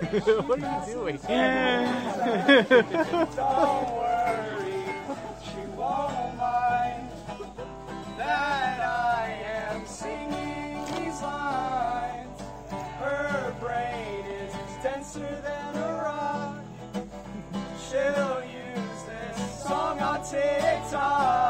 What are you doing? Don't worry, she won't mind that I am singing these lines. Her brain is denser than a rock. She'll use this song on TikTok.